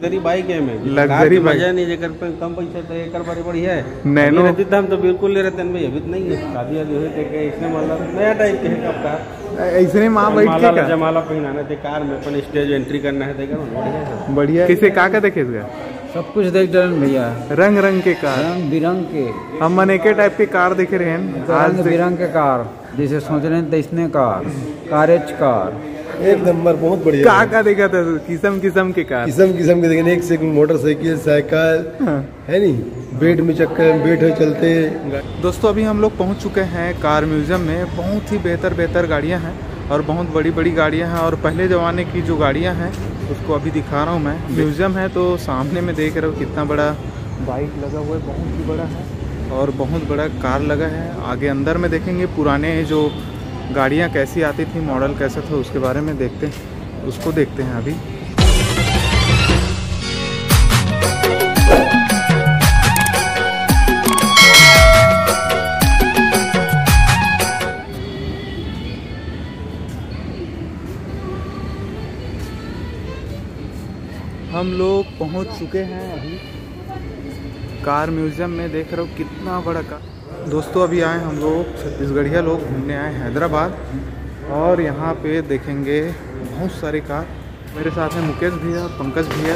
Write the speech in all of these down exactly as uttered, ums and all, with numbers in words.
Luxury bike है में luxury bike मजा नहीं जेकर पे कम पैसा तो एकर बड़ी बढ़िया है। नैनो रहती तो हम तो बिल्कुल ले रहते हैं भाई, अभी तो नहीं है शादी वादी हुई थे इसने मतलब नया टाइप के है कब कार ऐसे माँ बैठ के का जमाला पहनाना थे कार में अपन स्टेज एंट्री करना है देखा बढ़िया बढ़िया। किसे का का देखे इसका सब कुछ देख डरन भैया, रंग रंग के कार, रंग बिरंग के हम अनेके टाइप के कार देखे रहे हैं आज रंग बिरंग के कार, जैसे सोच रहे हैं इसने कार कारेज कार एक नंबर बहुत बढ़िया। का का देखा था किस्म किस्म के कार, किस्म किस्म के देखें, एक से एक मोटरसाइकिल साइकिल है नहीं, बेड में चक्कर बेड है चलते। दोस्तों अभी हम लोग पहुंच चुके हैं कार म्यूजियम में। बहुत ही बेहतर बेहतर गाड़ियां हैं और बहुत बड़ी बड़ी गाड़ियां हैं और पहले ज़माने की जो गाड़ियां हैं उसको अभी दिखा रहा हूं मैं। म्यूजियम है तो सामने में देख रहा हूँ कितना बड़ा बाइक लगा हुआ है, बहुत ही बड़ा है और बहुत बड़ा कार लगा है। आगे अंदर में देखेंगे पुराने जो गाड़ियाँ कैसी आती थी, मॉडल कैसा था उसके बारे में देखते हैं, उसको देखते हैं अभी। हम लोग पहुंच चुके हैं अभी कार म्यूजियम में। देख रहे हो कितना बड़ा कार। दोस्तों अभी आए हम लोग छत्तीसगढ़िया लोग घूमने आए हैदराबाद और यहाँ पे देखेंगे बहुत सारे कार। मेरे साथ हैं मुकेश भैया, पंकज भैया।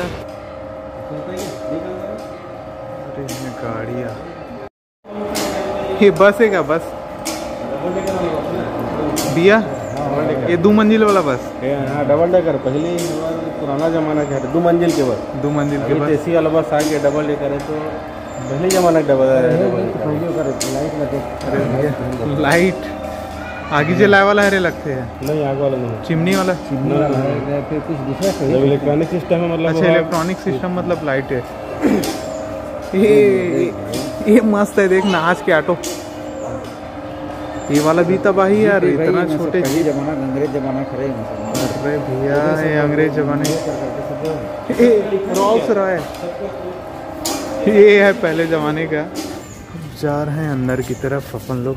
अरे गाड़ियाँ, ये बस है क्या? बस भैया ये दो मंजिल वाला बस? हाँ डबल डेकर, पहले पुराना जमाना का है दो मंजिल के बस। दो मंजिल के बस एसी वाला बस आ गया डबल डेकर है तो पहले जमाना का डबल लाइट आगे जलाए वाला है लगते हैं, नहीं आगे वाला नहीं, चिमनी वाला। इलेक्ट्रॉनिक सिस्टम है मतलब। अच्छा इलेक्ट्रॉनिक सिस्टम मतलब लाइट है। ये ये मस्त है, देखना आज के ऑटो। ये वाला भी तबाही यार, इतना छोटे जमाना अंग्रेज जमाना खड़े। अरे भैया ये अंग्रेज जमाने रॉल्स रॉय, ये है पहले जमाने का। जा रहे हैं अंदर की तरफ अपन लोग।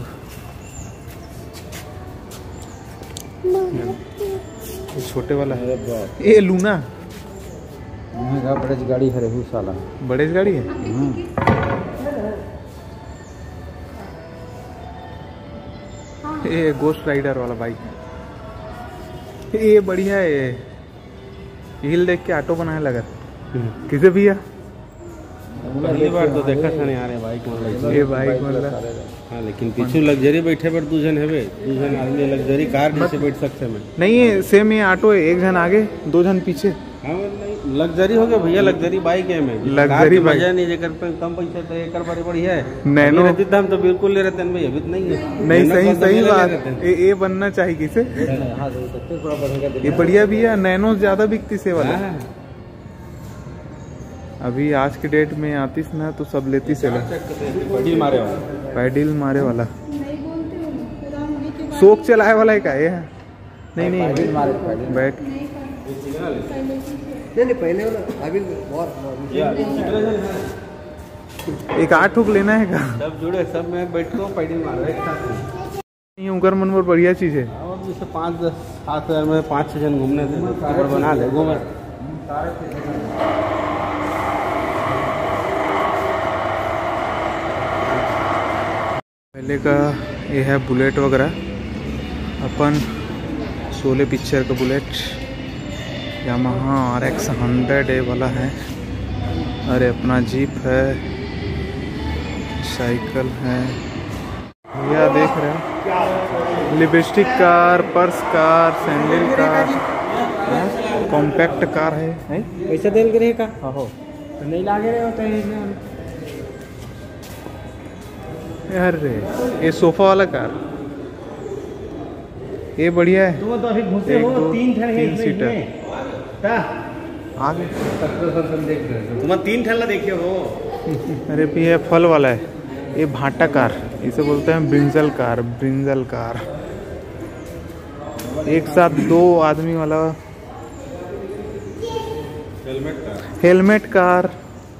ये छोटे वाला है ये लूना, बड़े गाड़ी है रे साला, बड़े गाड़ी है। ये गोस्ट राइडर वाला बाइक है, ये बढ़िया है। ये हिल देख के ऑटो बनाने लगा किसे भैया? पहली बार तो देखा था नहीं आ रहे बाइक मतलब ये बाइक मतलब। हाँ लेकिन पीछे लग्जरी बैठे पर दो जन है बे, दो जन आदमी लग्जरी कार कैसे बैठ सकते हैं? नहीं है सेम ये ऑटो है, एक जन आगे दो जन पीछे। हाँ लग्जरी हो गया भैया, लग्जरी बाइक है में लग्जरी बाइक मजा नहीं जेकर पे कम पैसा तो एकर बड़ी बढ़िया है। नैनो रहती तो हम तो बिल्कुल ले रहते हैं भाई, अभी तो नहीं है। नहीं सही सही बात, ये ये बनना चाहिए किसे। ये बढ़िया भी है, नैनो ज्यादा बिकती से वाला। अभी आज के डेट में आतीस ना तो सब लेती से पैडिल मारे वाला, पैडिल मारे वाला शोक चलाए वाला है का ये? नहीं नहीं बैठ नहीं पहले अभी एक आठ ठोक लेना है का? सब जुड़े सब में बैठ को पैडिल मार रहे एक साथ। नहीं उनकर मन पर बढ़िया चीज है। और जैसे पाँच दस सात हजार में पाँच छः जन घूमने थे बना ले घूमे। पहले का ये है बुलेट वगैरह, अपन शोले पिक्चर का bullet, Yamaha R X hundred A वाला है। अरे अपना जीप है, साइकिल है। यह देख रहे हैं lipstick car, purse car, sandal car, compact car है। पैसा देल के का हो नहीं लागे रहे होते हैं। अरे ये सोफा वाला कार ये बढ़िया है। दो तो अभी घुसे एक, हो दो, तीन ठन है तीन सीटर आगे। तुम तीन ठेला देखे हो। अरे भी ये फल वाला है, ये भाटा कार, इसे बोलते हैं ब्रिंजल कार। ब्रिंजल कार एक साथ दो आदमी वाला। Helmet car, helmet car,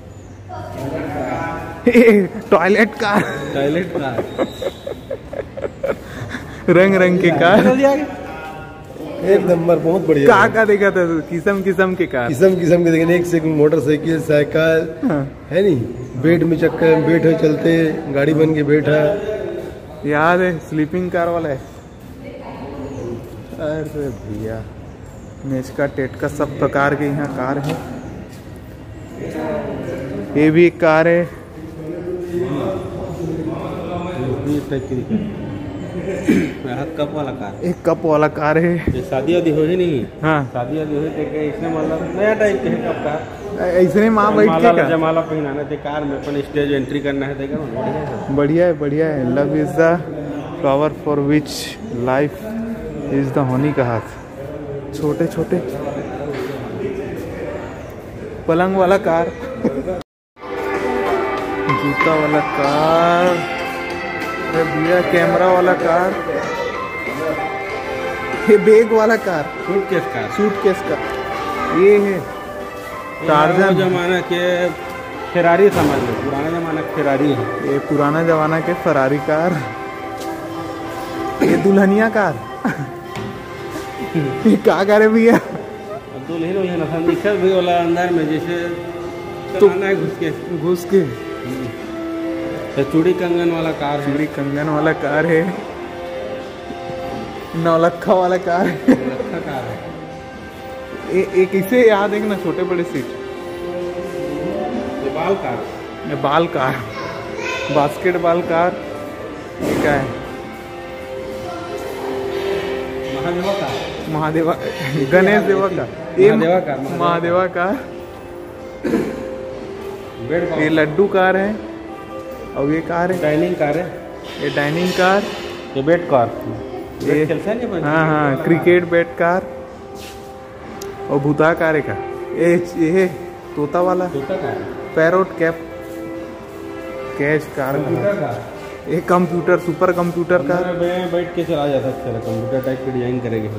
toilet car, toilet car, रंग रंग के कार। एक नंबर बहुत बढ़िया कहाँ का देखा था किस्म किस्म के कार? किस्म किस्म के देखें, एक से एक मोटरसाइकिल साइकिल हाँ। है नी, बेड में चक्कर में बैठे चलते, गाड़ी बन के बैठा। याद है स्लीपिंग कार वाला है। अरे भैया मेचका टेटका सब प्रकार के यहाँ कार है। ये भी एक कार है। हाथ कप वाला कार, एक कप वाला कार है। ये शादी वादी हो ही नहीं। हाँ शादी वादी हुई थे इसने मतलब नया टाइप के है कप का। ऐसे माँ बैठ के माला का जमाला पहनाने थे कार में, अपन स्टेज एंट्री करना है देखा ना, बढ़िया है। बढ़िया है बढ़िया है। Love is the flower for which life is the honey का हाथ। छोटे छोटे पलंग वाला कार, जूता वाला कार, अरे भैया कैमरा वाला कार, ये बैग वाला कार, सूटकेस कार, सूटकेस का। ये है टार्जन जमाना के फेरारी समझ लो, पुराना जमाना के फेरारी है। ये पुराना जमाना के फरारी कार। ये दुल्हनिया कार। ये क्या करे भैया? अब दुल्हन वही ना दिखत भी वाला अंदर में जैसे चलाना है घुस के घुस के। तो चूड़ी कंगन वाला कार है। चूड़ी कंगन वाला कार है। नौलखा वाला कार है। अच्छा कार है। ए, एक इसे याद है कि ना छोटे बड़े सीट। ये बाल कार, ये बाल कार, बास्केटबॉल कार। ये क्या है? महादेवा कार, महादेवा गणेश देवा का। ये Mahadeva car, Mahadeva car. Bed ये लड्डू कार है। और ये कार है डाइनिंग कार है। ये डाइनिंग कार। ये बेड कार, ये चलता है नहीं। हाँ हाँ क्रिकेट बैट कार। और भूता कार है का। ये ये तोता वाला जूता car, parrot cap catch car computer का। कार, ये कंप्यूटर सुपर कंप्यूटर कार। अंदर में बैठ के चला जा सकता है, कंप्यूटर टाइप की डिजाइन करेंगे।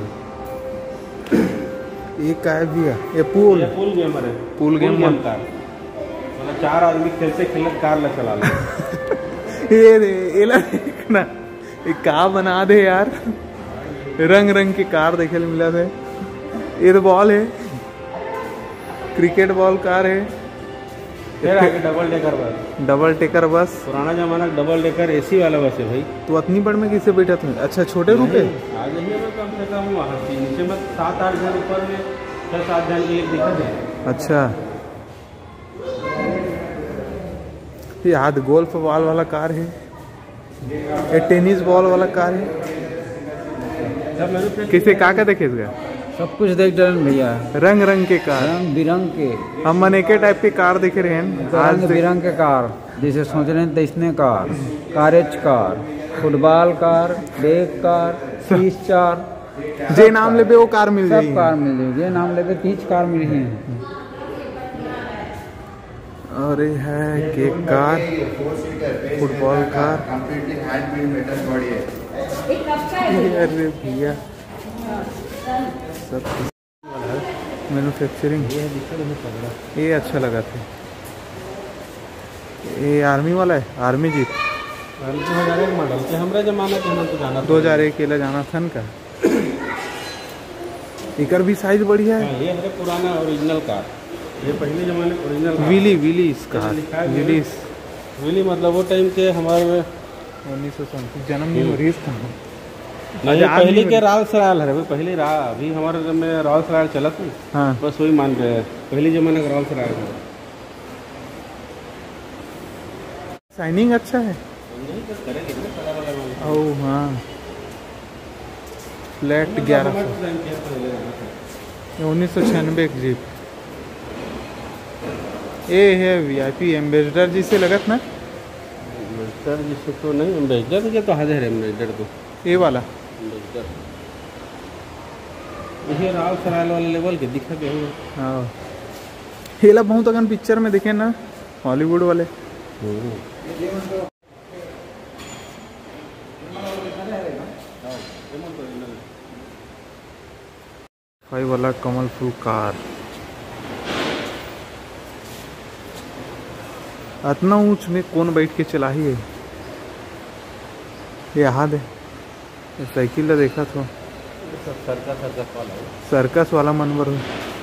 ये काय भी है। ये पूल ये पूल गेमर है। पूल गेमर कार, मतलब चार आदमी खेलते खेलते कार ला चला ले। ये ये ला देखना, ये का बना दे यार। रंग रंग की कार देखे मिला थे। ये तो बॉल है, क्रिकेट बॉल कार है। फिर आगे double decker bus, double decker bus. पुराना जमाना का डबल डेकर एसी वाला बस है भाई। तो इतनी बड़ में किसे बैठा था? अच्छा छोटे रुपए। आ जाइए मैं कम से कम वहाँ से नीचे में सात आठ जन, ऊपर में छः सात जन की एक दिक्कत है। अच्छा ये हाथ गोल्फ बॉल वाला कार है। ये टेनिस बॉल वाला कार है। जब मेरे पे किसे का का देखे इसका? सब कुछ देख डरन भैया, रंग रंग के कार। रंग बिरंग के, हम मनेके टाइप के कार देख रहे हैं आज रंग देख- बिरंग के कार, जैसे सोच रहे हैं तैसने car, कारेज car, football car, bag car, तीस चार, जे नाम ले वो कार मिल सब जाएगी। कार मिल जाएगी। ये नाम लेके तीस कार मिल रही है। और ये है केक कार, फुटबॉल कार। अरे भैया सब मैन्युफैक्चरिंग। ये अच्छा लगा था। ये आर्मी वाला है, आर्मी जीप। दो हजार एक मॉडल के हमारे जमाना के हम तो जाना दो हजार एक केला जाना था का। इकर भी साइज बढ़िया है। हाँ, ये है पुराना ओरिजिनल कार। ये पहले जमाने ओरिजिनल विली विली इसका लिखा है विली विली, मतलब वो टाइम के हमारे उन्नीस सौ सैंतीस जन्म नहीं हो रही इसका। नहीं, आजाद पहले नहीं के रॉल्स रॉयल है पहले रा अभी हमारे में रॉल्स रॉयल चलत नहीं। हाँ बस वही मान रहे हैं, पहले जमाने का रॉल्स रॉयल है। शाइनिंग अच्छा है। ओ हाँ फ्लैट ग्यारह सौ उन्नीस सौ छियानवे एक जीप। ये है वी आई पी एम्बेसडर जी से लगत ना। एम्बेसडर जिससे तो नहीं, एम्बेसडर के तो हाजिर है। एम्बेसडर तो ये वाला एम्बेसडर ये रॉल्स रॉयल वाले लेवल के दिखा के हो। हाँ हेला बहुत अगन पिक्चर में देखे ना हॉलीवुड वाले। भाई वाला कमल फूल कार। इतना ऊंच में कौन बैठ के चला ही है? ये याद है ये साइकिल ला देखा था सब सर्कस सर्कस वाला है। सर्कस वाला मनवर हो।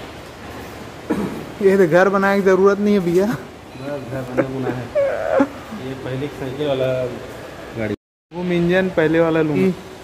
ये तो घर बनाने की जरूरत नहीं है भैया। बस घर बने बुना है। ये पहले की साइकिल वाला गाड़ी। वो इंजन पहले वाला लूँगा।